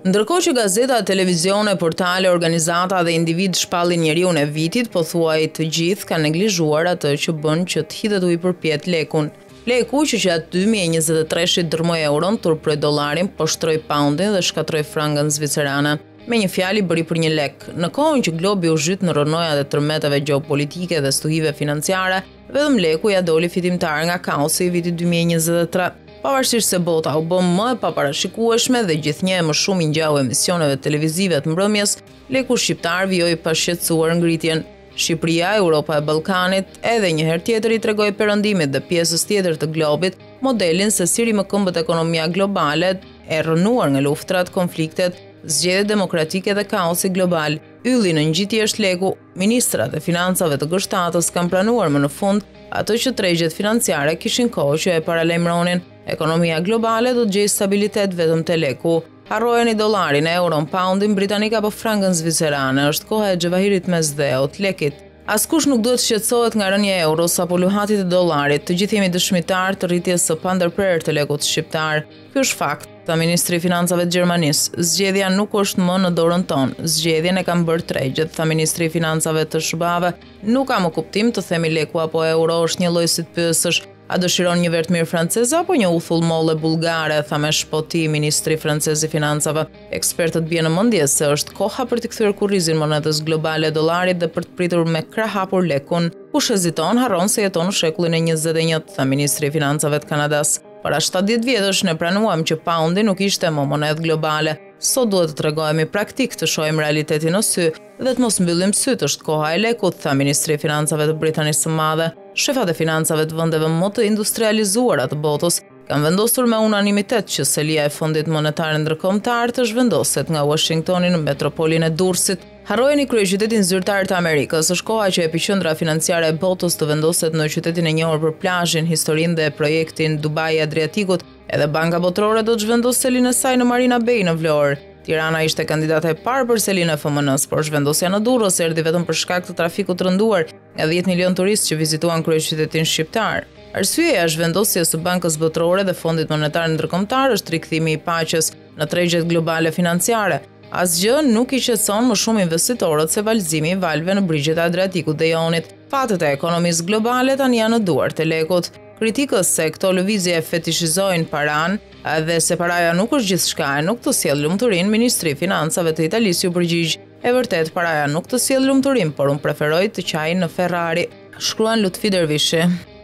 Ndërkohë që gazeta, televizione, portale, organizata dhe individ shpallin njeriun e vitit, pothuaj të gjithë kanë neglizhuar atë që bën që të hidhet u i përpjet lekun. Leku që gjatë 2023 dërmoi euron, turproi dollarin, poshtroi poundin dhe shkatroi frangën zvicerane. Me një fjalë bëri për një lek. Në kohën që globi u zhyt në rënojat e tërmetave gjeopolitike dhe stuhive financiare, vetëm leku ja doli fitimtar nga kaosi i vitit 2023. Pavarësisht se bota u bë më e paparashikueshme dhe gjithnjë më shumë i ngjau emisioneve televizive të mbrëmjes, leku shqiptar vijoi pa shqetësuar ngritjen. Shqipëria, Europa e Ballkanit, edhe një herë tjetër i tregoi perëndimit dhe pjesës tjetër të globit modelin se si rikëmbët ekonomia globale e rënuar nga luftrat, konfliktet, zgjedhjet demokratike dhe kaosi global. Ylli në ngjitje është leku. Ministrat e financave të gështatës kanë pranuar më në fund atë që tregjet financiare kishin kohë që e paralajmëronin. Ekonomia globale do të gjejë stabilitet vetëm te leku. Harrojeni dollarin, euron, poundin britanik apo frangën zvicerane, është koha e xhevahirit mes dheut, lekit. Askush nuk duhet shqetësohet nga rënja e euros apo luhatit e dollarit, të gjithë jemi dëshmitar të rritjes së pandërprer të lekut shqiptar. Ky është fakt, tha ministri i financave të Gjermanisë. Zgjedhja nuk është më në dorën tonë. Zgjedhjen e kanë bërë tregjet, tha ministri i financave të SBA-ve. Nuk ka më kuptim të themi leku apo euro është një lloj si të pyesësh a dëshiron një vertmir franceze apo një uthull molle bullgare, tha me shpoti ministri francez i financave. Ekspertët bien në mendje se është koha për të kthyer kurrizin monedës globale dollarit dhe për të pritur me krah hapur lekun. Kush heziton harron se jeton në shekullin e 21, tha ministri i financave të Kanadas. Para 70 vjetësh ne pranuam që poundi nuk ishte më monedhë globale. Sot duhet të tregojemi praktik, të shohim realitetin në sy dhe të mos mbyllim syt, është koha e lekut, tha ministri i financave të Britanisë së Madhe. Shefat e financave të vendeve më të industrializuara të botës kanë vendosur me unanimitet që selia e Fondit Monetar Ndërkombëtar të zhvendoset nga Washingtoni në metropolin e Durrësit. Harrojeni kryeqytetin zyrtar të Amerikës, është koha që epiqendra financiare e botës të vendoset në qytetin e njohur për plazhin, historinë dhe projektin Dubai Adriatikut. Edhe Banka Botërore do të zhvendos selinë e saj në Marina Bay në Vlorë. Tirana ishte kandidate e parë për selinë e FMN-s, por zhvendosja në Durrës erdhi vetëm për shkak të trafikut të rënduar nga 10 milion turistë që vizituan kryeqytetin shqiptar. Arsyeja e zhvendosjes së Bankës Botërore dhe Fondit Monetar Ndërkombëtar është rikthimi i paqes në tregjet globale financiare. Asgjë nuk i qetëson më shumë investitorët se valzimi i valve në brigjet e Adriatikut dhe Jonit. Fatet e ekonomisë globale tani janë në duart e lekut. Kritikës se këto lëvizje fetishizojnë paran dhe se paraja nuk është gjithçka e nuk të sjell lumturinë, ministri i financave të Italisë u përgjigj. E vërtet, paraja nuk të sjell lumturinë, por unë preferoj të qaj në Ferrari, shkruan Lutfi Dervishi.